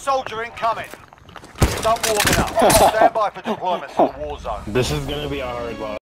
soldier incoming. Start warming up. Stand by for deployment to the war zone. This is gonna be a hard loss.